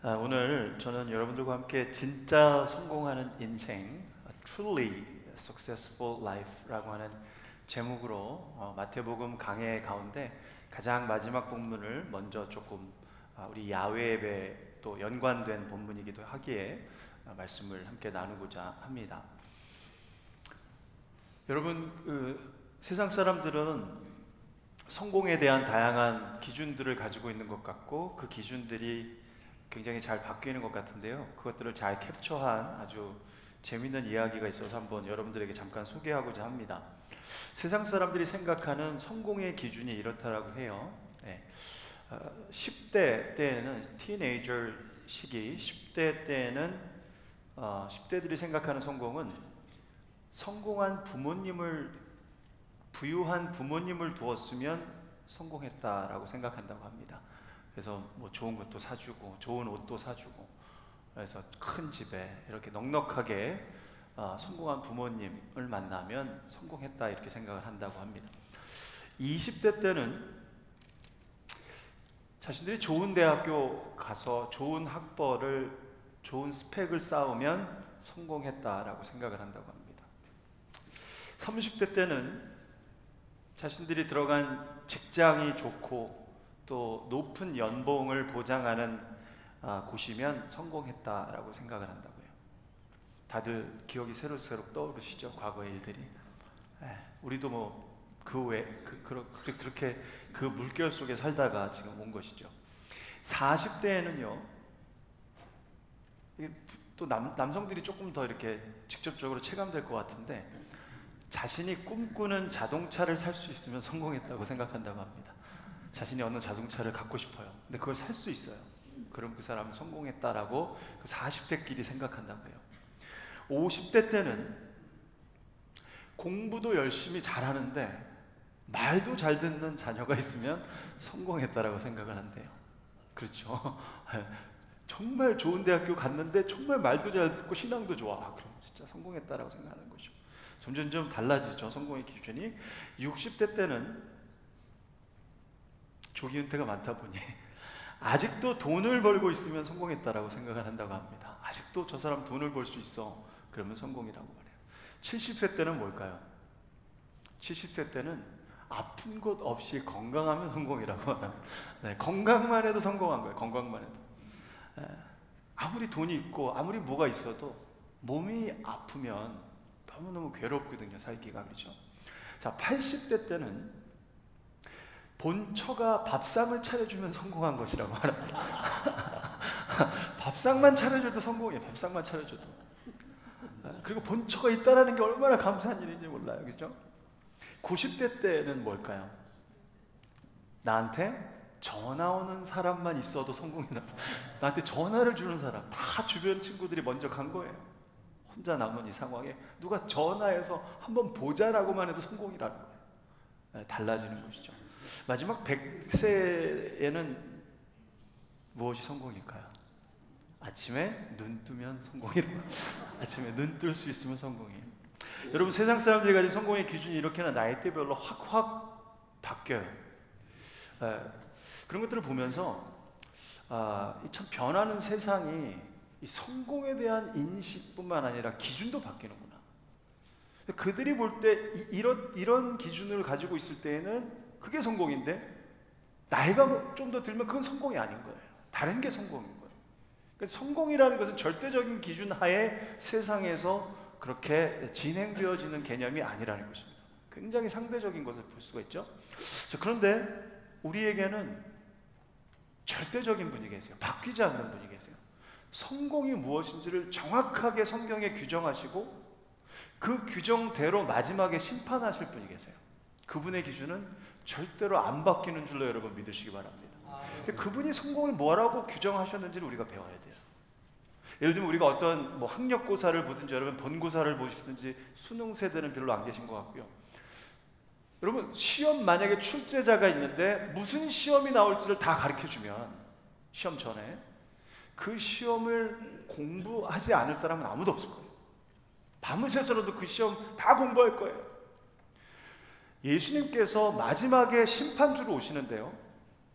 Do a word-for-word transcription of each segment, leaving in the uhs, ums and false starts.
아, 오늘 저는 여러분들과 함께 진짜 성공하는 인생, Truly Successful Life라고 하는 제목으로 어, 마태복음 강해 가운데 가장 마지막 본문을 먼저 조금 아, 우리 야외 예배 또 연관된 본문이기도 하기에 아, 말씀을 함께 나누고자 합니다. 여러분, 그, 세상 사람들은 성공에 대한 다양한 기준들을 가지고 있는 것 같고 그 기준들이 굉장히 잘 바뀌는 것 같은데요. 그것들을 잘 캡처한 아주 재미있는 이야기가 있어서 한번 여러분들에게 잠깐 소개하고자 합니다. 세상 사람들이 생각하는 성공의 기준이 이렇다라고 해요. 네. 어, 십 대 때에는 티네이저 시기, 십 대 때에는 어, 십 대들이 생각하는 성공은 성공한 부모님을 부유한 부모님을 두었으면 성공했다라고 생각한다고 합니다. 그래서 뭐 좋은 것도 사주고 좋은 옷도 사주고 그래서 큰 집에 이렇게 넉넉하게 어, 성공한 부모님을 만나면 성공했다 이렇게 생각을 한다고 합니다. 이십 대 때는 자신들이 좋은 대학교 가서 좋은 학벌을 좋은 스펙을 쌓으면 성공했다라고 생각을 한다고 합니다. 삼십 대 때는 자신들이 들어간 직장이 좋고 또 높은 연봉을 보장하는 아, 곳이면 성공했다라고 생각을 한다고요. 다들 기억이 새록새록 떠오르시죠? 과거의 일들이. 에, 우리도 뭐 그 외 그, 그, 그렇게 그 물결 속에 살다가 지금 온 것이죠. 사십 대에는요. 또 남, 남성들이 조금 더 이렇게 직접적으로 체감될 것 같은데 자신이 꿈꾸는 자동차를 살 수 있으면 성공했다고 생각한다고 합니다. 자신이 어느 자동차를 갖고 싶어요. 근데 그걸 살 수 있어요. 그럼 그 사람은 성공했다라고 그 사십 대끼리 생각한다고 해요. 오십 대 때는 공부도 열심히 잘하는데 말도 잘 듣는 자녀가 있으면 성공했다라고 생각을 한대요. 그렇죠? 정말 좋은 대학교 갔는데 정말 말도 잘 듣고 신앙도 좋아. 그럼 진짜 성공했다라고 생각하는 거죠. 점점점 달라지죠. 성공의 기준이. 육십 대 때는 조기 은퇴가 많다 보니 아직도 돈을 벌고 있으면 성공했다라고 생각을 한다고 합니다. 아직도 저 사람 돈을 벌 수 있어. 그러면 성공이라고 말해요. 칠십 세 때는 뭘까요? 칠십 세 때는 아픈 것 없이 건강하면 성공이라고 합니다. 네, 건강만 해도 성공한 거예요. 건강만 해도. 네, 아무리 돈이 있고 아무리 뭐가 있어도 몸이 아프면 너무너무 괴롭거든요. 살기가. 그렇죠? 자, 팔십 대 때는 본처가 밥상을 차려주면 성공한 것이라고 말합니다. 밥상만 차려줘도 성공이에요. 밥상만 차려줘도. 그리고 본처가 있다는 게 얼마나 감사한 일인지 몰라요. 그렇죠? 구십 대 때는 뭘까요? 나한테 전화 오는 사람만 있어도 성공이다. 나한테 전화를 주는 사람, 다 주변 친구들이 먼저 간 거예요. 혼자 남은 이 상황에 누가 전화해서 한번 보자라고만 해도 성공이라는 거예요. 달라지는 것이죠. 마지막 백 세에는 무엇이 성공일까요? 아침에 눈 뜨면 성공이라고. 아침에 눈 뜰 수 있으면 성공이에요. 여러분, 세상 사람들이 가진 성공의 기준이 이렇게나 나이대별로 확확 바뀌어요. 에, 그런 것들을 보면서 아, 참 변하는 세상이 이 성공에 대한 인식뿐만 아니라 기준도 바뀌는구나. 그들이 볼 때 이런, 이런 기준을 가지고 있을 때에는 그게 성공인데 나이가 좀 더 들면 그건 성공이 아닌 거예요. 다른 게 성공인 거예요. 그러니까 성공이라는 것은 절대적인 기준 하에 세상에서 그렇게 진행되어지는 개념이 아니라는 것입니다. 굉장히 상대적인 것을 볼 수가 있죠. 자, 그런데 우리에게는 절대적인 분이 계세요. 바뀌지 않는 분이 계세요. 성공이 무엇인지를 정확하게 성경에 규정하시고 그 규정대로 마지막에 심판하실 분이 계세요. 그분의 기준은 절대로 안 바뀌는 줄로 여러분 믿으시기 바랍니다. 근데 그분이 성공을 뭐라고 규정하셨는지를 우리가 배워야 돼요. 예를 들면 우리가 어떤 뭐 학력고사를 보든지 여러분 본고사를 보시든지 수능 세대는 별로 안 계신 것 같고요. 여러분 시험 만약에 출제자가 있는데 무슨 시험이 나올지를 다 가르쳐주면 시험 전에 그 시험을 공부하지 않을 사람은 아무도 없을 거예요. 밤을 새서라도 그 시험 다 공부할 거예요. 예수님께서 마지막에 심판주로 오시는데요.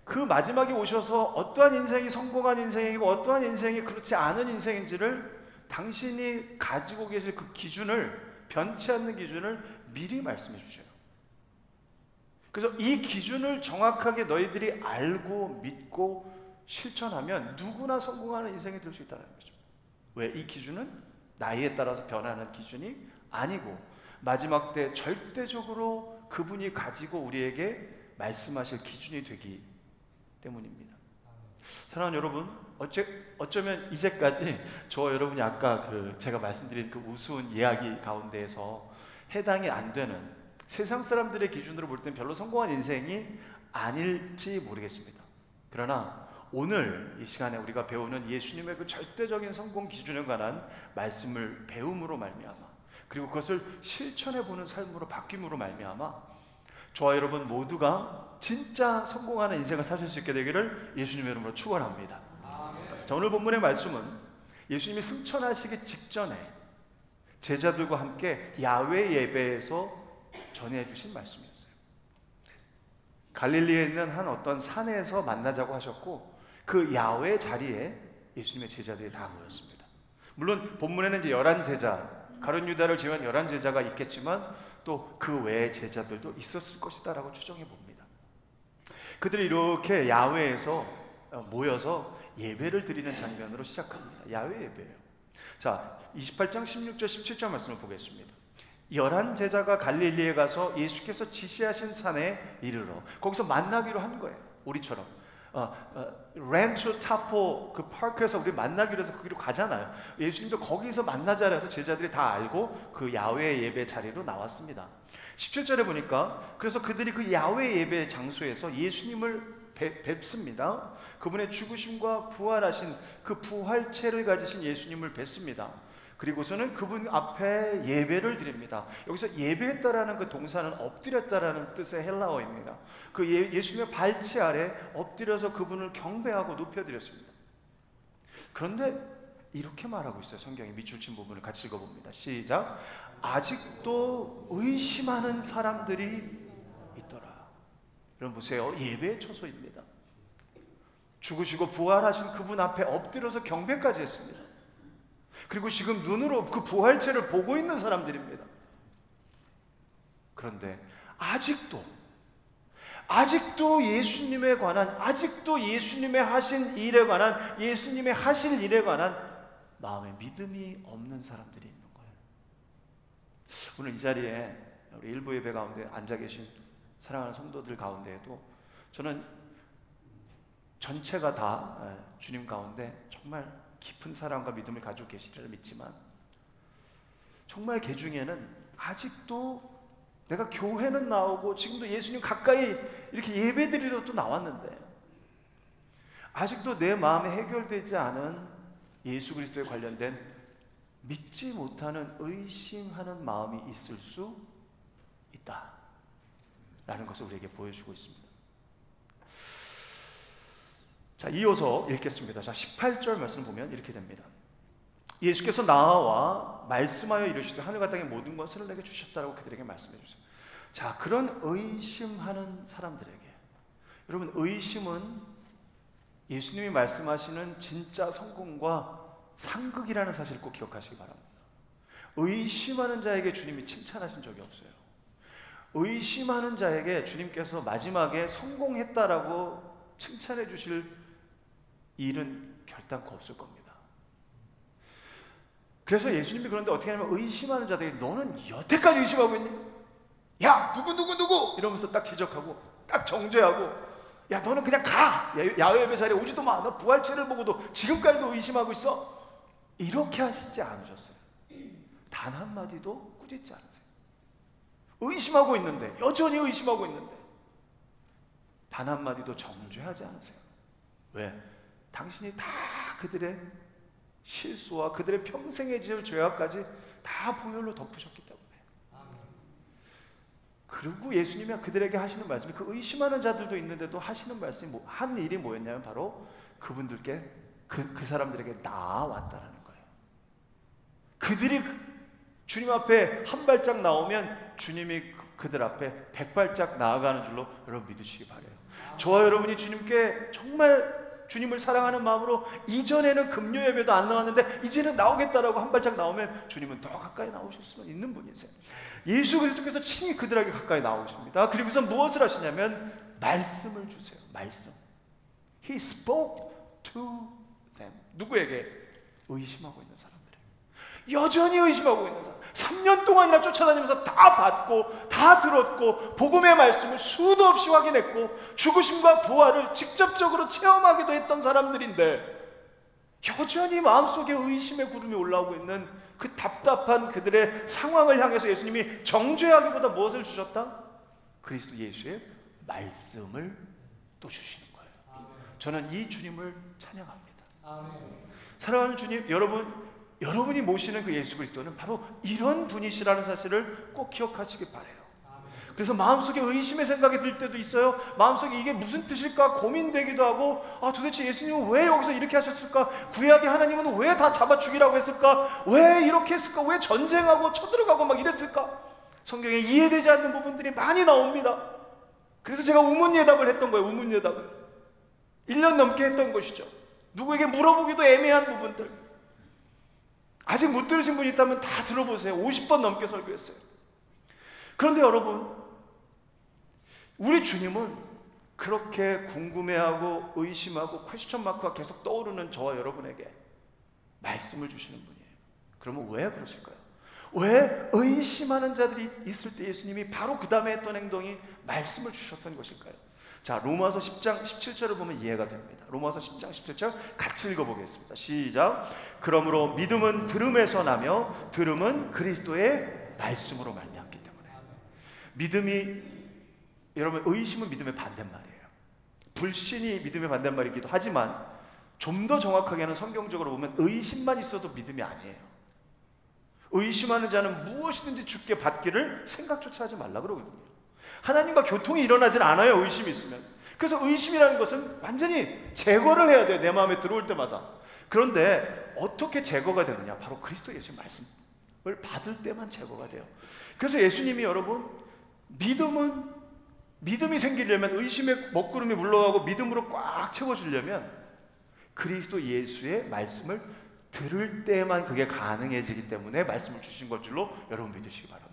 그 마지막에 오셔서 어떠한 인생이 성공한 인생이고 어떠한 인생이 그렇지 않은 인생인지를 당신이 가지고 계실 그 기준을, 변치 않는 기준을 미리 말씀해 주셔요. 그래서 이 기준을 정확하게 너희들이 알고 믿고 실천하면 누구나 성공하는 인생이 될 수 있다는 거죠. 왜? 이 기준은 나이에 따라서 변하는 기준이 아니고 마지막 때 절대적으로 그분이 가지고 우리에게 말씀하실 기준이 되기 때문입니다. 사랑하는 여러분, 어째, 어쩌면 이제까지 저와 여러분이 아까 그 제가 말씀드린 그 우스운 이야기 가운데에서 해당이 안 되는, 세상 사람들의 기준으로 볼 땐 별로 성공한 인생이 아닐지 모르겠습니다. 그러나 오늘 이 시간에 우리가 배우는 예수님의 그 절대적인 성공 기준에 관한 말씀을 배움으로 말미암아, 그리고 그것을 실천해 보는 삶으로 바뀜으로 말미암아 저와 여러분 모두가 진짜 성공하는 인생을 사실 수 있게 되기를 예수님의 이름으로 축원합니다. 자, 오늘 본문의 말씀은 예수님이 승천하시기 직전에 제자들과 함께 야외 예배에서 전해주신 말씀이었어요. 갈릴리에 있는 한 어떤 산에서 만나자고 하셨고 그 야외 자리에 예수님의 제자들이 다 모였습니다. 물론 본문에는 이제 열한 제자, 가룟 유다를 제외한 열한 제자가 있겠지만 또 그 외의 제자들도 있었을 것이다라고 추정해 봅니다. 그들이 이렇게 야외에서 모여서 예배를 드리는 장면으로 시작합니다. 야외 예배예요. 자, 이십팔 장 십육 절 십칠 절 말씀을 보겠습니다. 열한 제자가 갈릴리에 가서 예수께서 지시하신 산에 이르러 거기서 만나기로 한 거예요. 우리처럼 어, 어, 렌초 타포 그 파크에서 우리 만나기로 해서 거기로 가잖아요. 예수님도 거기서 만나자 해서 제자들이 다 알고 그 야외 예배 자리로 나왔습니다. 십칠 절에 보니까 그래서 그들이 그 야외 예배 장소에서 예수님을 뵙, 뵙습니다. 그분의 죽으심과 부활하신 그 부활체를 가지신 예수님을 뵙습니다. 그리고서는 그분 앞에 예배를 드립니다. 여기서 예배했다라는 그 동사는 엎드렸다라는 뜻의 헬라어입니다. 그 예, 예수님의 발치 아래 엎드려서 그분을 경배하고 높여드렸습니다. 그런데 이렇게 말하고 있어요. 성경의 밑줄 친 부분을 같이 읽어봅니다. 시작. 아직도 의심하는 사람들이 있더라. 여러분 보세요. 예배의 처소입니다. 죽으시고 부활하신 그분 앞에 엎드려서 경배까지 했습니다. 그리고 지금 눈으로 그 부활체를 보고 있는 사람들입니다. 그런데 아직도 아직도 예수님에 관한, 아직도 예수님의 하신 일에 관한, 예수님의 하실 일에 관한 마음에 믿음이 없는 사람들이 있는 거예요. 오늘 이 자리에 우리 일부 예배 가운데 앉아 계신 사랑하는 성도들 가운데에도 저는 전체가 다 주님 가운데 정말 깊은 사랑과 믿음을 가지고 계시리라 믿지만 정말 개 중에는 아직도 내가 교회는 나오고 지금도 예수님 가까이 이렇게 예배드리러 또 나왔는데 아직도 내 마음에 해결되지 않은 예수 그리스도에 관련된 믿지 못하는 의심하는 마음이 있을 수 있다 라는 것을 우리에게 보여주고 있습니다. 자, 이어서 읽겠습니다. 자, 십팔 절 말씀을 보면 이렇게 됩니다. 예수께서 나와 말씀하여 이르시되 하늘과 땅의 모든 것을 내게 주셨다라고 그들에게 말씀해 주세요. 자, 그런 의심하는 사람들에게, 여러분 의심은 예수님이 말씀하시는 진짜 성공과 상극이라는 사실을 꼭 기억하시기 바랍니다. 의심하는 자에게 주님이 칭찬하신 적이 없어요. 의심하는 자에게 주님께서 마지막에 성공했다라고 칭찬해 주실 일은 결단코 없을 겁니다. 그래서 예수님이 그런데 어떻게 하냐면 의심하는 자들이 너는 여태까지 의심하고 있니? 야 누구 누구 누구 이러면서 딱 지적하고 딱 정죄하고 야 너는 그냥 가! 야외 예배 자리에 오지도 마! 너 부활체를 보고도 지금까지도 의심하고 있어? 이렇게 하시지 않으셨어요. 단 한마디도 꾸짖지 않으세요. 의심하고 있는데, 여전히 의심하고 있는데 단 한마디도 정죄하지 않으세요. 왜? 당신이 다 그들의 실수와 그들의 평생에 지을 죄악까지 다 보혈로 덮으셨기 때문에. 그리고 예수님이 그들에게 하시는 말씀이, 그 의심하는 자들도 있는데도 하시는 말씀이 뭐, 한 일이 뭐였냐면 바로 그분들께 그, 그 사람들에게 나아왔다라는 거예요. 그들이 주님 앞에 한 발짝 나오면 주님이 그들 앞에 백발짝 나아가는 줄로 여러분 믿으시기 바라요. 저와 여러분이 주님께 정말 주님을 사랑하는 마음으로 이전에는 금요 예배도 안 나왔는데 이제는 나오겠다라고 한 발짝 나오면 주님은 더 가까이 나오실 수 있는 분이세요. 예수 그리스도께서 친히 그들에게 가까이 나오십니다. 그리고서 무엇을 하시냐면 말씀을 주세요. 말씀. He spoke to them. 누구에게? 의심하고 있는 사람들에게. 여전히 의심하고 있는 사람. 삼 년 동안이나 쫓아다니면서 다 받고 다 들었고 복음의 말씀을 수도 없이 확인했고 죽으심과 부활을 직접적으로 체험하기도 했던 사람들인데 여전히 마음속에 의심의 구름이 올라오고 있는 그 답답한 그들의 상황을 향해서 예수님이 정죄하기보다 무엇을 주셨다? 그리스도 예수의 말씀을 또 주시는 거예요. 저는 이 주님을 찬양합니다. 사랑하는 주님, 여러분 여러분이 모시는 그 예수 그리스도는 바로 이런 분이시라는 사실을 꼭 기억하시길 바라요. 그래서 마음속에 의심의 생각이 들 때도 있어요. 마음속에 이게 무슨 뜻일까 고민되기도 하고, 아 도대체 예수님은 왜 여기서 이렇게 하셨을까? 구약의 하나님은 왜 다 잡아 죽이라고 했을까? 왜 이렇게 했을까? 왜 전쟁하고 쳐들어가고 막 이랬을까? 성경에 이해되지 않는 부분들이 많이 나옵니다. 그래서 제가 우문예답을 했던 거예요. 우문예답을 일 년 넘게 했던 것이죠. 누구에게 물어보기도 애매한 부분들. 아직 못 들으신 분이 있다면 다 들어보세요. 오십 번 넘게 설교했어요. 그런데 여러분, 우리 주님은 그렇게 궁금해하고 의심하고 퀘스천 마크가 계속 떠오르는 저와 여러분에게 말씀을 주시는 분이에요. 그러면 왜 그러실까요? 왜 의심하는 자들이 있을 때 예수님이 바로 그 다음에 했던 행동이 말씀을 주셨던 것일까요? 자, 로마서 십 장 십칠 절을 보면 이해가 됩니다. 로마서 십 장 십칠 절 같이 읽어보겠습니다. 시작. 그러므로 믿음은 들음에서 나며 들음은 그리스도의 말씀으로 말미암기 때문에. 믿음이, 여러분 의심은 믿음의 반대말이에요. 불신이 믿음의 반대말이기도 하지만 좀 더 정확하게는 성경적으로 보면 의심만 있어도 믿음이 아니에요. 의심하는 자는 무엇이든지 주께 받기를 생각조차 하지 말라 그러거든요. 하나님과 교통이 일어나질 않아요. 의심이 있으면. 그래서 의심이라는 것은 완전히 제거를 해야 돼요. 내 마음에 들어올 때마다. 그런데 어떻게 제거가 되느냐? 바로 그리스도 예수의 말씀을 받을 때만 제거가 돼요. 그래서 예수님이 여러분, 믿음은 믿음이 생기려면, 의심의 먹구름이 물러가고 믿음으로 꽉 채워지려면 그리스도 예수의 말씀을 들을 때만 그게 가능해지기 때문에 말씀을 주신 것 줄로 여러분 믿으시기 바랍니다.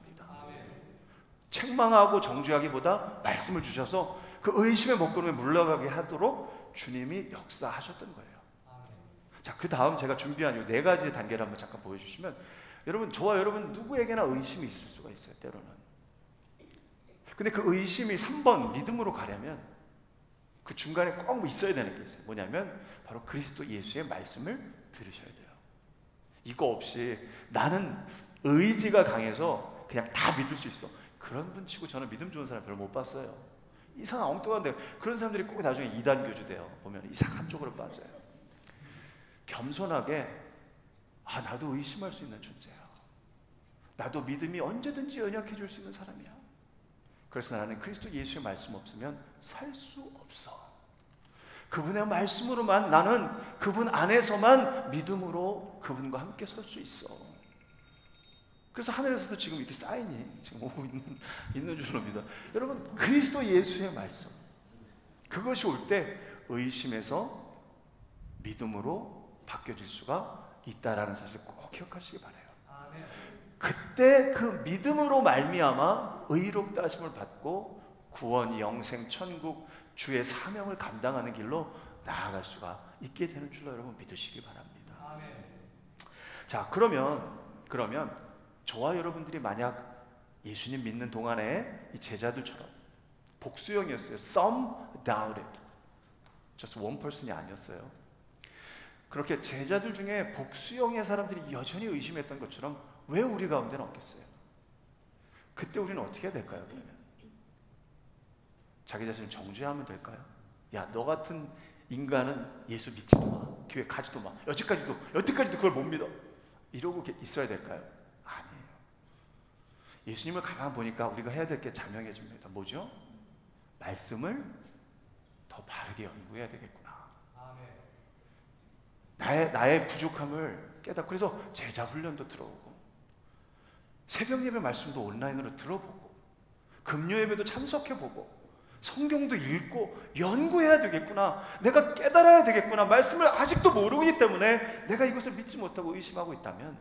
책망하고 정죄하기보다 말씀을 주셔서 그 의심의 먹구름에 물러가게 하도록 주님이 역사하셨던 거예요. 자, 그 다음 제가 준비한 이 네 가지 단계를 한번 잠깐 보여주시면, 여러분 저와 여러분 누구에게나 의심이 있을 수가 있어요. 때로는. 근데 그 의심이 삼 번 믿음으로 가려면 그 중간에 꼭 있어야 되는 게 있어요. 뭐냐면 바로 그리스도 예수의 말씀을 들으셔야 돼요. 이거 없이 나는 의지가 강해서 그냥 다 믿을 수 있어, 그런 분 치고 저는 믿음 좋은 사람 별로 못 봤어요. 이상한 엉뚱한데 그런 사람들이 꼭 나중에 이단 교주 돼요. 보면 이상한 쪽으로 빠져요. 겸손하게, 아 나도 의심할 수 있는 존재야, 나도 믿음이 언제든지 연약해질 수 있는 사람이야. 그래서 나는 그리스도 예수의 말씀 없으면 살 수 없어. 그분의 말씀으로만, 나는 그분 안에서만 믿음으로 그분과 함께 설 수 있어. 그래서 하늘에서도 지금 이렇게 사인이 지금 오고 있는, 있는 줄로 믿어. 여러분 그리스도 예수의 말씀, 그것이 올 때 의심에서 믿음으로 바뀌어질 수가 있다라는 사실 꼭 기억하시기 바라요. 그때 그 믿음으로 말미암아 의롭다 하심을 받고 구원, 영생, 천국, 주의 사명을 감당하는 길로 나아갈 수가 있게 되는 줄로 여러분 믿으시기 바랍니다. 자, 그러면 그러면 저와 여러분들이 만약 예수님 믿는 동안에 이 제자들처럼 복수형이었어요. Some doubted. just one person이 아니었어요. 그렇게 제자들 중에 복수형의 사람들이 여전히 의심했던 것처럼 왜 우리 가운데는 없겠어요? 그때 우리는 어떻게 해야 될까요? 그러면 자기 자신을 정죄하면 될까요? 야, 너 같은 인간은 예수 믿지도 마, 교회 가지도 마, 여태까지도 여태까지도 그걸 못 믿어, 이러고 있어야 될까요? 아니에요. 예수님을 가만 보니까 우리가 해야 될 게 자명해집니다. 뭐죠? 말씀을 더 바르게 연구해야 되겠구나. 나의, 나의 부족함을 깨닫고, 그래서 제자 훈련도 들어오고 새벽 예배 말씀도 온라인으로 들어보고 금요 예배도 참석해보고 성경도 읽고 연구해야 되겠구나, 내가 깨달아야 되겠구나, 말씀을 아직도 모르기 때문에 내가 이것을 믿지 못하고 의심하고 있다면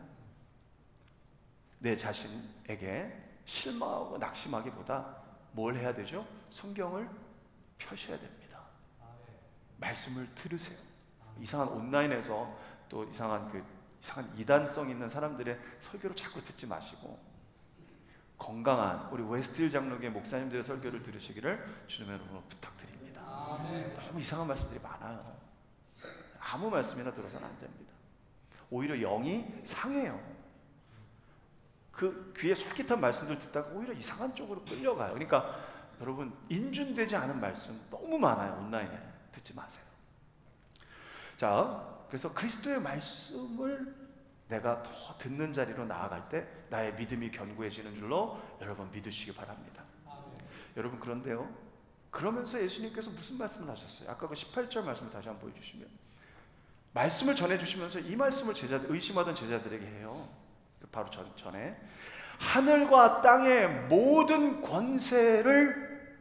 내 자신에게 실망하고 낙심하기보다 뭘 해야 되죠? 성경을 펴셔야 됩니다. 말씀을 들으세요. 이상한 온라인에서 또 이상한 그 이상한 이단성 있는 사람들의 설교를 자꾸 듣지 마시고 건강한 우리 웨스트힐 장로교회 목사님들의 설교를 들으시기를 주님의 이름으로 부탁드립니다. 아멘. 너무 이상한 말씀들이 많아요. 아무 말씀이나 들어서는 안 됩니다. 오히려 영이 상해요. 그 귀에 솔깃한 말씀들 듣다가 오히려 이상한 쪽으로 끌려가요. 그러니까 여러분, 인준되지 않은 말씀 너무 많아요. 온라인에 듣지 마세요. 자, 그래서 그리스도의 말씀을 내가 더 듣는 자리로 나아갈 때 나의 믿음이 견고해지는 줄로 여러분 믿으시기 바랍니다. 아멘. 여러분, 그런데요, 그러면서 예수님께서 무슨 말씀을 하셨어요? 아까 그 십팔 절 말씀을 다시 한번 보여주시면, 말씀을 전해주시면서 이 말씀을 제자, 의심하던 제자들에게 해요. 바로 전, 전에 하늘과 땅의 모든 권세를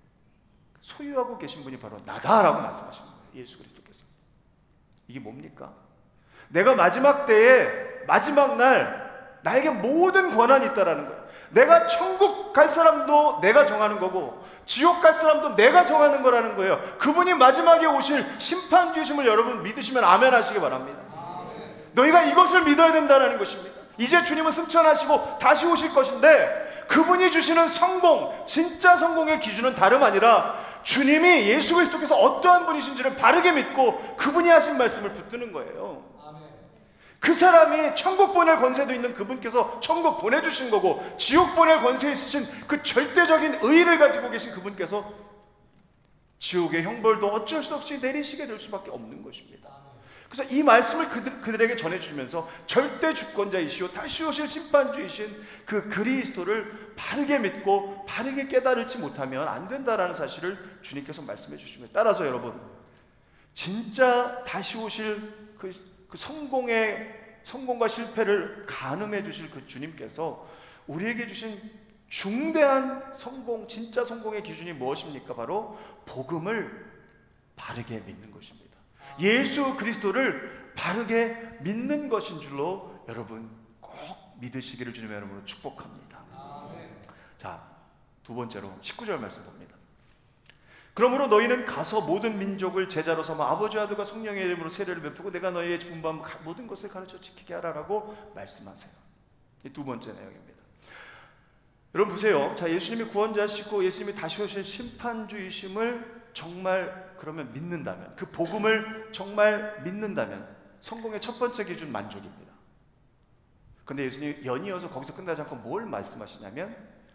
소유하고 계신 분이 바로 나다라고 말씀하시는 거예요. 예수 그리스도께서. 이게 뭡니까? 내가 마지막 때에 마지막 날 나에게 모든 권한이 있다라는 거예요. 내가 천국 갈 사람도 내가 정하는 거고 지옥 갈 사람도 내가 정하는 거라는 거예요. 그분이 마지막에 오실 심판주심을 여러분 믿으시면 아멘 하시기 바랍니다. 아멘. 너희가 이것을 믿어야 된다는 것입니다. 이제 주님은 승천하시고 다시 오실 것인데 그분이 주시는 성공, 진짜 성공의 기준은 다름 아니라 주님이 예수 그리스도께서 어떠한 분이신지를 바르게 믿고 그분이 하신 말씀을 붙드는 거예요. 그 사람이 천국 보낼 권세도 있는 그분께서 천국 보내주신 거고 지옥 보낼 권세 있으신 그 절대적인 의의를 가지고 계신 그분께서 지옥의 형벌도 어쩔 수 없이 내리시게 될 수밖에 없는 것입니다. 그래서 이 말씀을 그들, 그들에게 전해주면서 절대 주권자이시오 다시 오실 심판주이신 그 그리스도를 바르게 믿고 바르게 깨달지 못하면 안 된다라는 사실을 주님께서 말씀해 주시면, 따라서 여러분, 진짜 다시 오실 그, 그 성공의 성공과 실패를 가늠해 주실 그 주님께서 우리에게 주신 중대한 성공, 진짜 성공의 기준이 무엇입니까? 바로 복음을 바르게 믿는 것입니다. 예수 그리스도를 바르게 믿는 것인 줄로 여러분 꼭 믿으시기를 주님의 이름으로 축복합니다. 아멘. 자, 두 번째로 십구 절 말씀 봅니다. 그러므로 너희는 가서 모든 민족을 제자로 삼아 아버지와 아들과 성령의 이름으로 세례를 베푸고 내가 너희의 분부한 모든 것을 가르쳐 지키게 하라라고 말씀하세요. 이 두 번째 내용입니다. 여러분 보세요. 자, 예수님이 구원자시고 예수님이 다시 오실 심판주이심을 정말 그러면 믿는다면, 그 복음을 정말 믿는다면 성공의 첫 번째 기준 만족입니다. 근데 예수님이 연이어서 거기서 끝나지 않고 뭘 말씀하시냐면,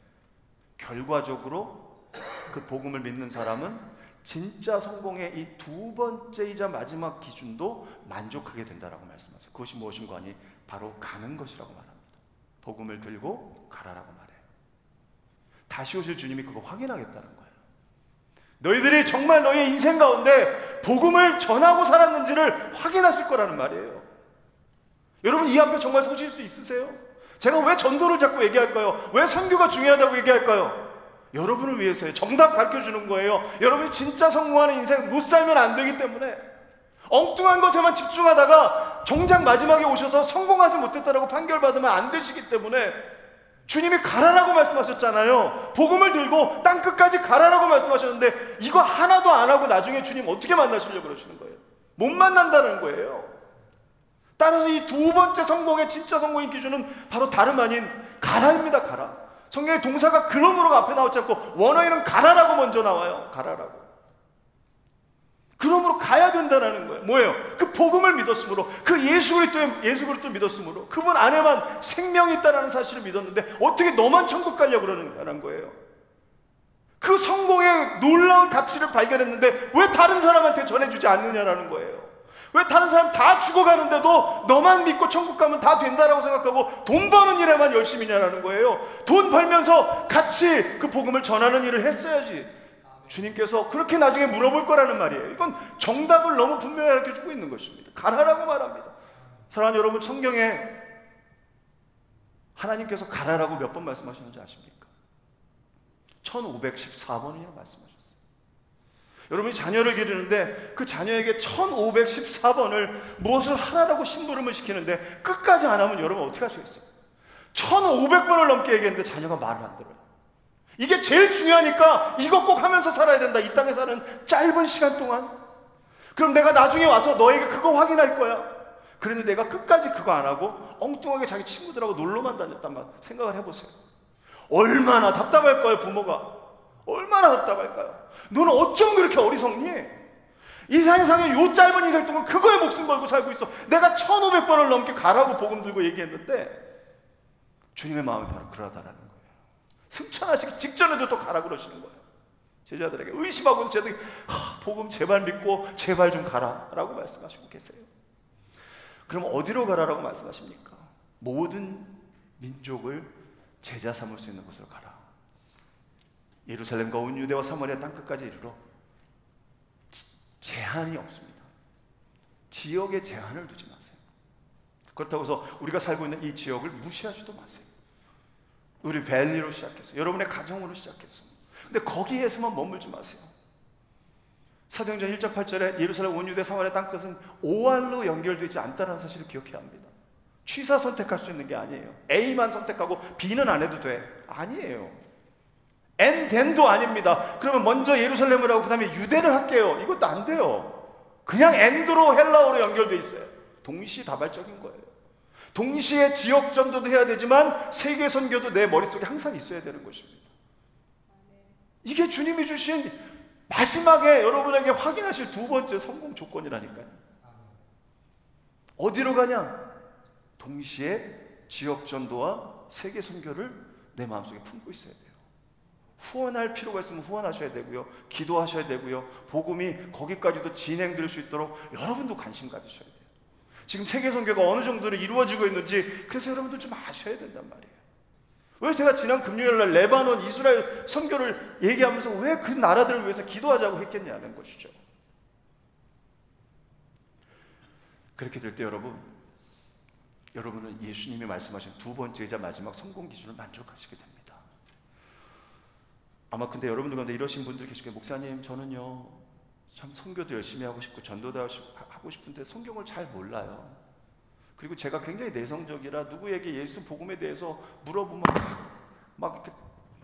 결과적으로 그 복음을 믿는 사람은 진짜 성공의 이 두 번째이자 마지막 기준도 만족하게 된다라고 말씀하세요. 그것이 무엇인가 하니 바로 가는 것이라고 말합니다. 복음을 들고 가라라고 말해요. 다시 오실 주님이 그거 확인하겠다는 거예요. 너희들이 정말 너희의 인생 가운데 복음을 전하고 살았는지를 확인하실 거라는 말이에요. 여러분, 이 앞에 정말 서실 수 있으세요? 제가 왜 전도를 자꾸 얘기할까요? 왜 선교가 중요하다고 얘기할까요? 여러분을 위해서요. 정답 가르쳐주는 거예요. 여러분이 진짜 성공하는 인생 못 살면 안 되기 때문에 엉뚱한 것에만 집중하다가 정작 마지막에 오셔서 성공하지 못했다라고 판결받으면 안 되시기 때문에 주님이 가라라고 말씀하셨잖아요. 복음을 들고 땅끝까지 가라라고 말씀하셨는데 이거 하나도 안 하고 나중에 주님 어떻게 만나시려고 그러시는 거예요? 못 만난다는 거예요. 따라서 이 두 번째 성공의 진짜 성공의 기준은 바로 다름 아닌 가라입니다. 가라. 성경의 동사가 그러므로가 앞에 나오지 않고 원어에는 가라라고 먼저 나와요. 가라라고. 그러므로 가야 된다는 거예요. 뭐예요? 그 복음을 믿었으므로, 그 예수 그리스도의 예수 그리스도 믿었으므로, 그분 안에만 생명이 있다는 사실을 믿었는데 어떻게 너만 천국 가려고 그러는 거예요? 그 성공의 놀라운 가치를 발견했는데 왜 다른 사람한테 전해주지 않느냐라는 거예요. 왜 다른 사람 다 죽어가는데도 너만 믿고 천국 가면 다 된다라고 생각하고 돈 버는 일에만 열심히냐라는 거예요. 돈 벌면서 같이 그 복음을 전하는 일을 했어야지. 주님께서 그렇게 나중에 물어볼 거라는 말이에요. 이건 정답을 너무 분명히 알려주고 있는 것입니다. 가라라고 말합니다. 사랑하는 여러분, 성경에 하나님께서 가라라고 몇 번 말씀하시는지 아십니까? 천오백십사 번이나 말씀하셨어요. 여러분이 자녀를 기르는데 그 자녀에게 천오백십사 번을 무엇을 하라고 심부름을 시키는데 끝까지 안 하면 여러분 어떻게 하시겠어요? 천오백 번을 넘게 얘기했는데 자녀가 말을 안 들어요. 이게 제일 중요하니까 이거 꼭 하면서 살아야 된다. 이 땅에 사는 짧은 시간 동안. 그럼 내가 나중에 와서 너에게 그거 확인할 거야. 그런데 내가 끝까지 그거 안 하고 엉뚱하게 자기 친구들하고 놀러만 다녔단 말 생각을 해보세요. 얼마나 답답할까요, 부모가? 얼마나 답답할까요? 너는 어쩜 그렇게 어리석니? 이 세상에 요 짧은 인생 동안 그거에 목숨 걸고 살고 있어. 내가 천오백 번을 넘게 가라고 복음 들고 얘기했는데 주님의 마음이 바로 그러하다라는 거예요. 승천하시기 직전에도 또 가라 그러시는 거예요. 제자들에게 의심하고 있는 제자들에게 복음 제발 믿고 제발 좀 가라 라고 말씀하시고 계세요. 그럼 어디로 가라라고 말씀하십니까? 모든 민족을 제자 삼을 수 있는 곳으로 가라. 예루살렘과 온 유대와 사마리아 땅끝까지 이르러 제한이 없습니다. 지역에 제한을 두지 마세요. 그렇다고 해서 우리가 살고 있는 이 지역을 무시하지도 마세요. 우리 밸리로 시작해서 여러분의 가정으로 시작해서 근데 거기에서만 머물지 마세요. 사도행전 일 장 팔 절에 예루살렘 온 유대 사마리아 땅끝은 오알로 연결되지 않다는 사실을 기억해야 합니다. 취사 선택할 수 있는 게 아니에요. A만 선택하고 B는 안 해도 돼. 아니에요. and then도 아닙니다. 그러면 먼저 예루살렘을 하고 그 다음에 유대를 할게요. 이것도 안 돼요. 그냥 and로 헬라어로 연결돼 있어요. 동시다발적인 거예요. 동시에 지역 전도도 해야 되지만 세계 선교도 내 머릿속에 항상 있어야 되는 것입니다. 이게 주님이 주신 마지막에 여러분에게 확인하실 두 번째 성공 조건이라니까요. 어디로 가냐? 동시에 지역 전도와 세계 선교를 내 마음속에 품고 있어야 돼요. 후원할 필요가 있으면 후원하셔야 되고요. 기도하셔야 되고요. 복음이 거기까지도 진행될 수 있도록 여러분도 관심 가지셔야 돼요. 지금 세계 선교가 어느 정도로 이루어지고 있는지 그래서 여러분들 좀 아셔야 된단 말이에요. 왜 제가 지난 금요일날 레바논, 이스라엘 선교를 얘기하면서 왜 그 나라들을 위해서 기도하자고 했겠냐는 것이죠. 그렇게 될 때 여러분, 여러분은 예수님이 말씀하신 두 번째이자 마지막 성공 기준을 만족하시게 됩니다. 아마 근데 여러분들 가운데 이러신 분들 계실 거예요. 목사님, 저는요 참 선교도 열심히 하고 싶고 전도도 하고 싶은데 성경을 잘 몰라요. 그리고 제가 굉장히 내성적이라 누구에게 예수 복음에 대해서 물어보면 막, 막 이렇게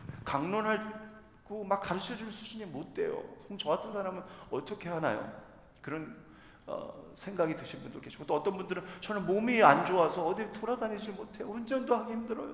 강론하고 막 가르쳐줄 수준이 못 돼요. 그럼 저 같은 사람은 어떻게 하나요? 그런 어, 생각이 드신 분도 계시고, 또 어떤 분들은 저는 몸이 안 좋아서 어디 돌아다니지 못해요. 운전도 하기 힘들어요.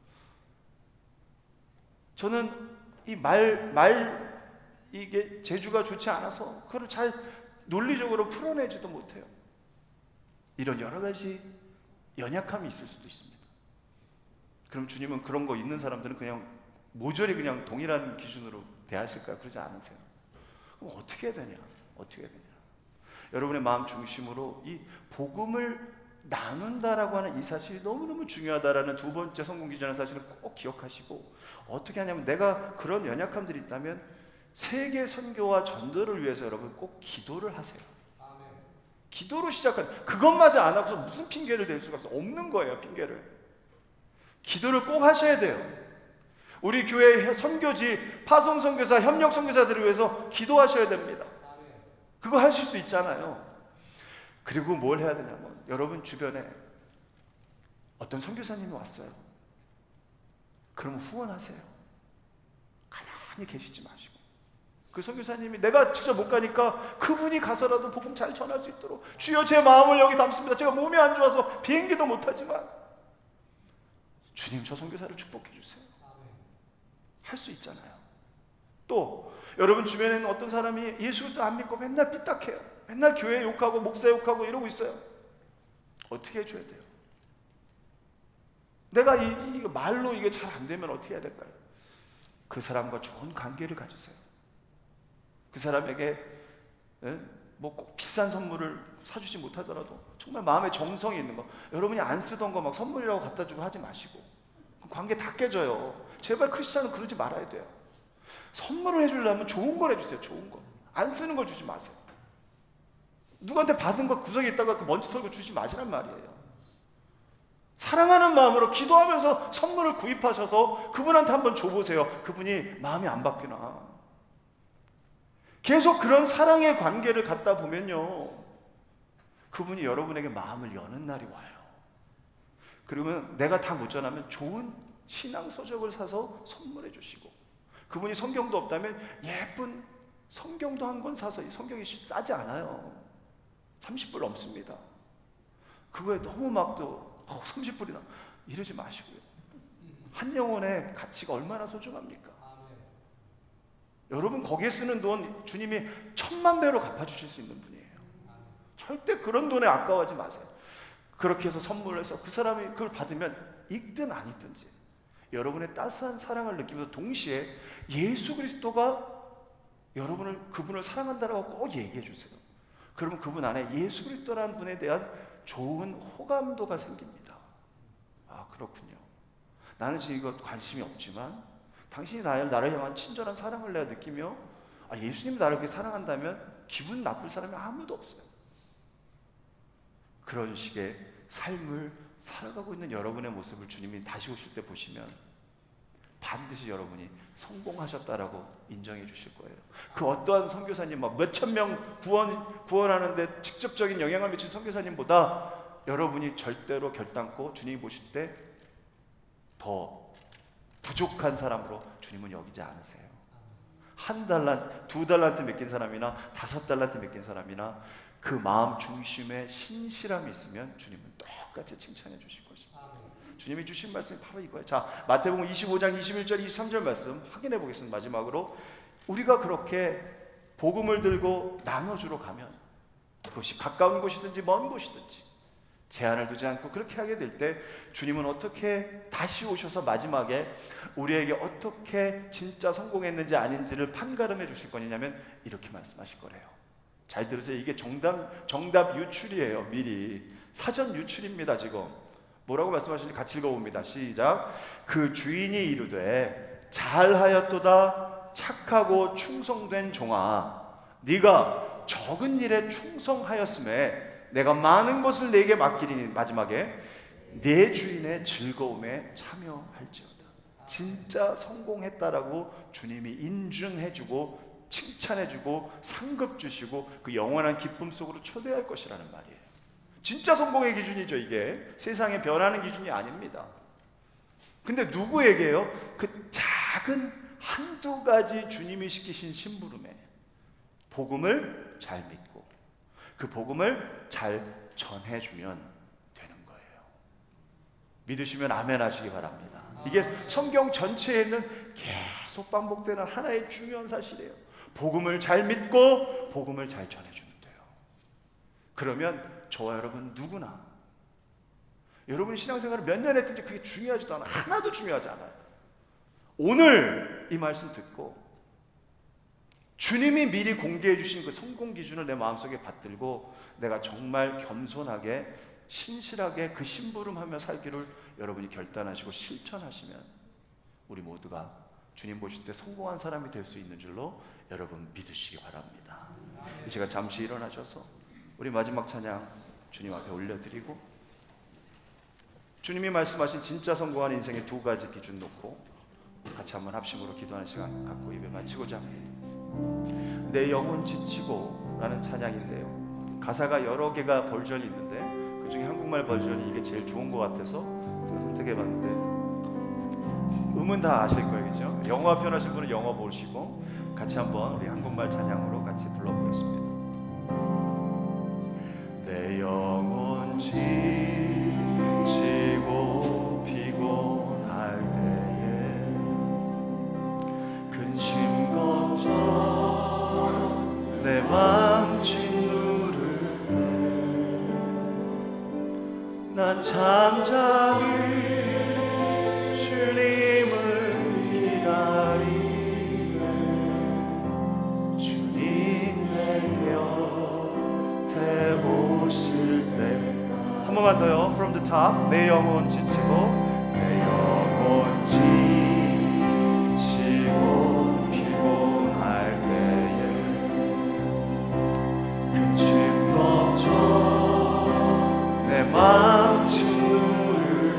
저는 이 말, 말 이게 재주가 좋지 않아서 그걸 잘 논리적으로 풀어내지도 못해요. 이런 여러 가지 연약함이 있을 수도 있습니다. 그럼 주님은 그런 거 있는 사람들은 그냥 모조리 그냥 동일한 기준으로 대하실까요? 그러지 않으세요. 그럼 어떻게 해야 되냐? 어떻게 해야 되냐? 여러분의 마음 중심으로 이 복음을 나눈다라고 하는 이 사실이 너무너무 중요하다라는 두 번째 성공 기준의 사실을 꼭 기억하시고, 어떻게 하냐면 내가 그런 연약함들이 있다면 세계 선교와 전도를 위해서 여러분 꼭 기도를 하세요. 기도로 시작한, 그것마저 안 하고서 무슨 핑계를 댈 수가 없는 거예요. 핑계를. 기도를 꼭 하셔야 돼요. 우리 교회 선교지, 파송 선교사, 협력 선교사들을 위해서 기도하셔야 됩니다. 그거 하실 수 있잖아요. 그리고 뭘 해야 되냐면 여러분 주변에 어떤 선교사님이 왔어요. 그러면 후원하세요. 가만히 계시지 마시고, 그 선교사님이 내가 직접 못 가니까 그분이 가서라도 복음 잘 전할 수 있도록 주여 제 마음을 여기 담습니다. 제가 몸이 안 좋아서 비행기도 못하지만 주님 저 선교사를 축복해 주세요. 할 수 있잖아요. 또 여러분 주변에는 어떤 사람이 예수도 안 믿고 맨날 삐딱해요. 맨날 교회 욕하고 목사 욕하고 이러고 있어요. 어떻게 해줘야 돼요? 내가 이, 이 말로 이게 잘 안 되면 어떻게 해야 될까요? 그 사람과 좋은 관계를 가지세요. 그 사람에게 뭐 꼭 비싼 선물을 사주지 못하더라도 정말 마음에 정성이 있는 거, 여러분이 안 쓰던 거 막 선물이라고 갖다 주고 하지 마시고, 관계 다 깨져요. 제발 크리스찬은 그러지 말아야 돼요. 선물을 해주려면 좋은 걸 해주세요. 좋은 거. 안 쓰는 걸 주지 마세요. 누구한테 받은 거 구석에 있다가 그 먼지 털고 주지 마시란 말이에요. 사랑하는 마음으로 기도하면서 선물을 구입하셔서 그분한테 한번 줘보세요. 그분이 마음이 안 바뀌나. 계속 그런 사랑의 관계를 갖다 보면요, 그분이 여러분에게 마음을 여는 날이 와요. 그러면 내가 다 못 전하면 좋은 신앙 서적을 사서 선물해 주시고, 그분이 성경도 없다면 예쁜 성경도 한 권 사서, 성경이 싸지 않아요. 삼십 불 넘습니다. 그거에 너무 막 또 어, 삼십 불이나 이러지 마시고요. 한 영혼의 가치가 얼마나 소중합니까? 여러분 거기에 쓰는 돈 주님이 천만 배로 갚아주실 수 있는 분이에요. 절대 그런 돈에 아까워하지 마세요. 그렇게 해서 선물을 해서 그 사람이 그걸 받으면 읽든 안 읽든지 여러분의 따스한 사랑을 느끼면서 동시에 예수 그리스도가 여러분을, 그분을 사랑한다라고 꼭 얘기해 주세요. 그러면 그분 안에 예수 그리스도라는 분에 대한 좋은 호감도가 생깁니다. 아, 그렇군요. 나는 지금 이거 관심이 없지만 당신이 나를, 나를 향한 친절한 사랑을 내가 느끼며, 아, 예수님이 나를 그렇게 사랑한다면 기분 나쁠 사람이 아무도 없어요. 그런 식의 삶을 살아가고 있는 여러분의 모습을 주님이 다시 오실 때 보시면 반드시 여러분이 성공하셨다라고 인정해 주실 거예요. 그 어떠한 선교사님, 막 몇천 명 구원, 구원하는데 직접적인 영향을 미친 선교사님보다 여러분이 절대로 결단코 주님이 보실 때 더 부족한 사람으로 주님은 여기지 않으세요. 한 달란트, 두 달란트 맡긴 사람이나 다섯 달란트 맡긴 사람이나 그 마음 중심에 신실함이 있으면 주님은 똑같이 칭찬해 주실 것입니다. 주님이 주신 말씀이 바로 이거예요. 자, 마태복음 이십오 장 이십일 절 이십삼 절 말씀 확인해 보겠습니다. 마지막으로 우리가 그렇게 복음을 들고 나눠주러 가면, 그것이 가까운 곳이든지 먼 곳이든지 제한을 두지 않고 그렇게 하게 될 때 주님은 어떻게 다시 오셔서 마지막에 우리에게 어떻게 진짜 성공했는지 아닌지를 판가름해 주실 거냐면 이렇게 말씀하실 거래요. 잘 들으세요. 이게 정답, 정답 유출이에요. 미리 사전 유출입니다. 지금 뭐라고 말씀하시는지 같이 읽어봅니다. 시작. 그 주인이 이르되 잘하였도다 착하고 충성된 종아, 네가 적은 일에 충성하였음에 내가 많은 것을 네게 맡기리니, 마지막에 내 주인의 즐거움에 참여할지어다. 진짜 성공했다라고 주님이 인증해주고 칭찬해주고 상급 주시고 그 영원한 기쁨 속으로 초대할 것이라는 말이에요. 진짜 성공의 기준이죠. 이게 세상에 변하는 기준이 아닙니다. 근데 누구에게요? 그 작은 한두 가지 주님이 시키신 심부름에 복음을 잘 믿고 그 복음을 잘 전해주면 되는 거예요. 믿으시면 아멘 하시기 바랍니다. 이게 성경 전체에 있는 계속 반복되는 하나의 중요한 사실이에요. 복음을 잘 믿고 복음을 잘 전해주면 돼요. 그러면 저와 여러분 누구나, 여러분이 신앙생활을 몇 년 했든지 그게 중요하지도 않아요. 하나도 중요하지 않아요. 오늘 이 말씀 듣고 주님이 미리 공개해 주신 그 성공 기준을 내 마음속에 받들고 내가 정말 겸손하게 신실하게 그 심부름하며 살기를 여러분이 결단하시고 실천하시면 우리 모두가 주님 보실 때 성공한 사람이 될 수 있는 줄로 여러분 믿으시기 바랍니다. 이 시간 잠시 일어나셔서 우리 마지막 찬양 주님 앞에 올려드리고, 주님이 말씀하신 진짜 성공한 인생의 두 가지 기준 놓고 같이 한번 합심으로 기도하는 시간 갖고 예배 마치고자 합니다. 내 영혼 지치고 라는 찬양인데요, 가사가 여러 개가 버전이 있는데 그 중에 한국말 버전이 이게 제일 좋은 것 같아서 제가 선택해봤는데, 음은 다 아실 거예요, 그죠? 영어 편하신 분은 영어 보시고 같이 한번 우리 한국말 찬양으로 같이 불러보겠습니다. 내 영혼 지치고 피곤할 때에 근심 걱정 내 맘 짓누를 때 난 잠잠히 주님을 기다리네. 주님 내 곁에 오실 때 한 번만 더요. From the top. 내 영혼 지치고 내 영혼 지치고 피곤할 때에 근심 걱정 내 마음 짓누를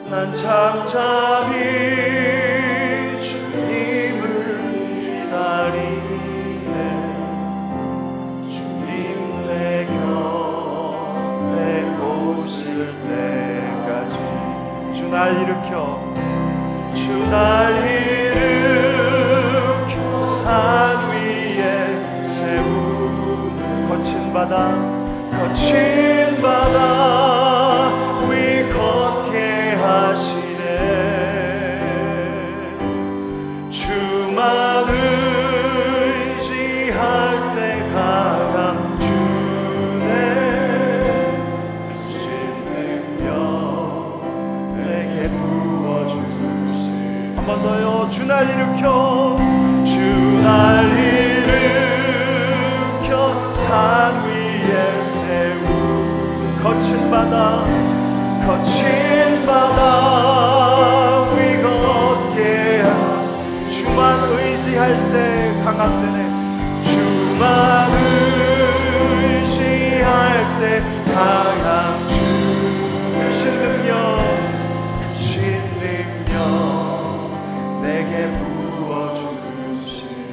난 잠잠히 주님을 기다리네. 주님 내 곁에 오실 때까지 주 날 일으켜 주 날 일으켜 산 위에 세우는 거친 바다 거친 바다 위 걷게 하시네. 주만 의지할 때 강함 주네. 크신 능력 내게 부어주시. 한 번 더요. 주 날 일으켜 주 날 일으켜 산 위에 세우 거친 바다 거친 바다 위 걷게 하시네. 주만 의지할 때 강함되네. 주만 의지할 때 강함 주 크신 능력 크신 능력 내게 부어주시네.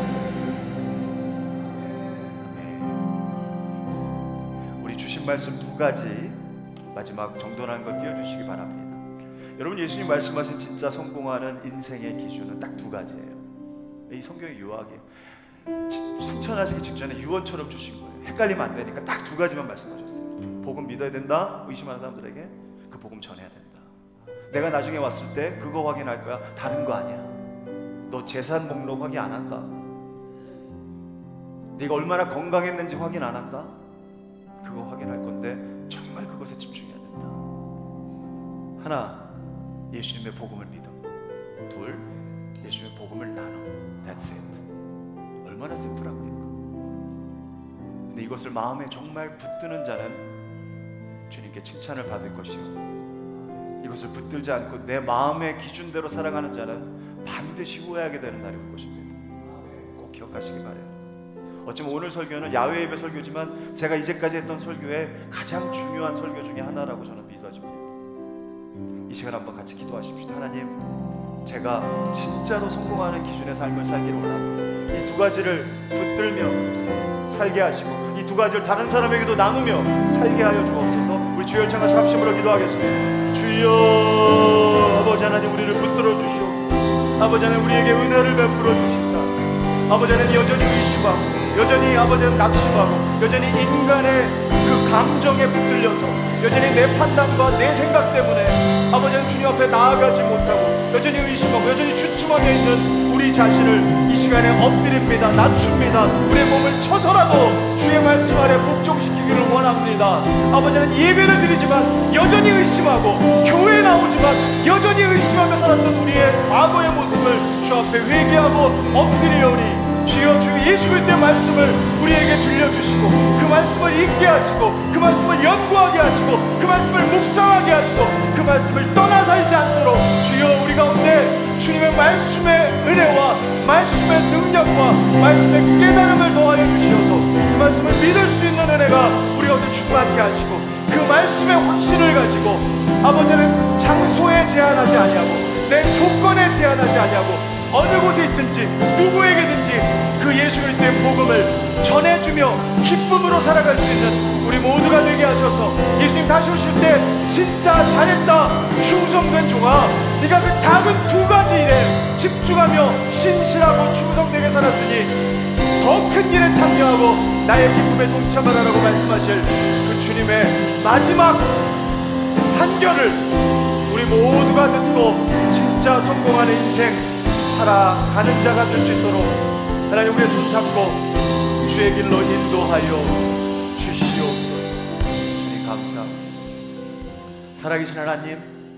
우리 주신 말씀 두 가지 마지막 정돈하는 거 띄워주시기 바랍니다. 여러분, 예수님 말씀하신 진짜 성공하는 인생의 기준은 딱 두 가지예요. 이 성경의 유학이에요. 승천하시기 직전에 유언처럼 주신 거예요. 헷갈리면 안 되니까 딱 두 가지만 말씀하셨어요. 복음 믿어야 된다. 의심하는 사람들에게 그 복음 전해야 된다. 내가 나중에 왔을 때 그거 확인할 거야. 다른 거 아니야. 너 재산 목록 확인 안 한다. 네가 얼마나 건강했는지 확인 안 한다. 그거 확인할 건데 정말 그것에 집중해야 된다. 하나, 예수님의 복음을 믿음. 둘, 예수님의 복음을 나눠. That's it. 얼마나 심플합니까? 근데 이것을 마음에 정말 붙드는 자는 주님께 칭찬을 받을 것이요, 이것을 붙들지 않고 내 마음의 기준대로 살아가는 자는 반드시 후회하게 되는 날이 올 것입니다. 꼭 기억하시기 바라요. 어쩌면 오늘 설교는 야외 예배 설교지만 제가 이제까지 했던 설교의 가장 중요한 설교 중에 하나라고 저는 믿어집니다. 이 시간 한번 같이 기도하십시다. 하나님, 제가 진짜로 성공하는 기준의 삶을 살기를 원합니다. 이 두 가지를 붙들며 살게 하시고 이 두 가지를 다른 사람에게도 나누며 살게 하여 주옵소서. 우리 주여 찬양하시 합심으로 기도하겠습니다. 주여, 아버지 하나님, 우리를 붙들어 주시옵소서. 아버지 하나님, 우리에게 은혜를 베풀어 주시사 아버지 하나님, 여전히 의심하고 여전히 아버지는 낙심하고 여전히 인간의 그 감정에 붙들려서 여전히 내 판단과 내 생각 때문에 아버지는 주님 앞에 나아가지 못하고 여전히 의심하고 여전히 주춤하게 있는 우리 자신을 이 시간에 엎드립니다. 낮춥니다. 우리의 몸을 쳐서라도 주의 말씀 아래 복종시키기를 원합니다. 아버지는 예배를 드리지만 여전히 의심하고 교회에 나오지만 여전히 의심하며 살았던 우리의 과거의 모습을 주 앞에 회개하고 엎드리오니 주여, 주 예수 그리스도의 말씀을 우리에게 들려주시고 그 말씀을 읽게 하시고 그 말씀을 연구하게 하시고 그 말씀을 묵상하게 하시고 그 말씀을 떠나 살지 않도록 주여, 우리 가운데 주님의 말씀의 은혜와 말씀의 능력과 말씀의 깨달음을 더하여 주시어서 그 말씀을 믿을 수 있는 은혜가 우리 가운데 충만케 하시고 그 말씀의 확신을 가지고 아버지는 장소에 제한하지 아니하고 내 조건에 제한하지 아니하고 어느 곳에 있든지 누구에게든지 그 예수 그리스도의 복음을 전해주며 기쁨으로 살아갈 수 있는 우리 모두가 되게 하셔서 예수님 다시 오실 때 진짜 잘했다 충성된 종아, 네가 그 작은 두 가지 일에 집중하며 신실하고 충성되게 살았으니 더 큰 일에 참여하고 나의 기쁨에 동참하라고 말씀하실 그 주님의 마지막 판결을 우리 모두가 듣고 진짜 성공하는 인생 살아가는 자가 될 수 있도록 하나님, 우리의 손 잡고 주의 길로 인도하여 주시옵소서. 주님 감사합니다. 살아계신 하나님,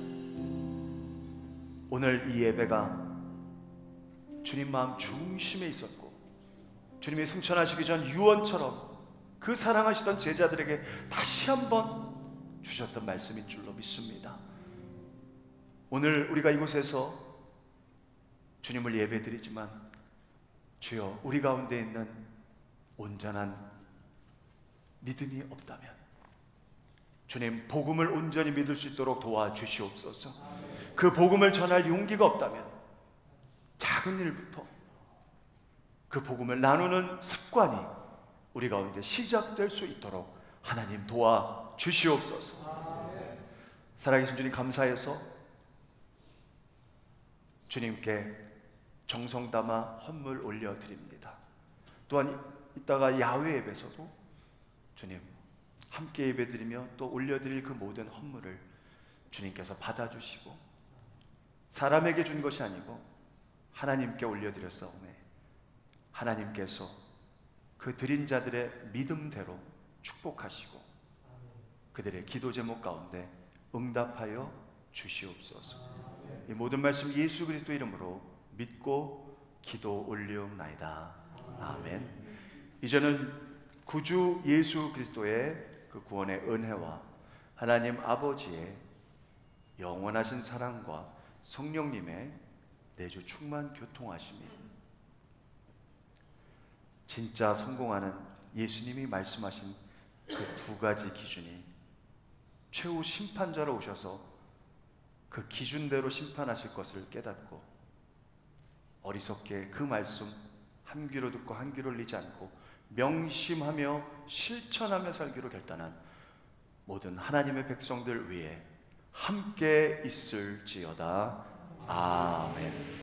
오늘 이 예배가 주님 마음 중심에 있었고 주님이 승천하시기 전 유언처럼 그 사랑하시던 제자들에게 다시 한번 주셨던 말씀인 줄로 믿습니다. 오늘 우리가 이곳에서 주님을 예배드리지만 주여, 우리 가운데 있는 온전한 믿음이 없다면 주님, 복음을 온전히 믿을 수 있도록 도와주시옵소서. 그 복음을 전할 용기가 없다면 작은 일부터 그 복음을 나누는 습관이 우리 가운데 시작될 수 있도록 하나님 도와주시옵소서. 살아계신 주님 감사해서 주님께 정성 담아 헌물 올려드립니다. 또한 이따가 야외 예배에서도 주님 함께 예배드리며 또 올려드릴 그 모든 헌물을 주님께서 받아주시고 사람에게 준 것이 아니고 하나님께 올려드렸사오매 하나님께서 그 드린 자들의 믿음대로 축복하시고 그들의 기도 제목 가운데 응답하여 주시옵소서. 이 모든 말씀 예수 그리스도 이름으로 믿고 기도 올리옵나이다. 아멘. 이제는 구주 예수 그리스도의 그 구원의 은혜와 하나님 아버지의 영원하신 사랑과 성령님의 내주 충만 교통하심이 진짜 성공하는 예수님이 말씀하신 그 두 가지 기준이 최후 심판자로 오셔서 그 기준대로 심판하실 것을 깨닫고 어리석게 그 말씀 한 귀로 듣고 한 귀로 흘리지 않고 명심하며 실천하며 살기로 결단한 모든 하나님의 백성들 위해 함께 있을지어다. 아멘.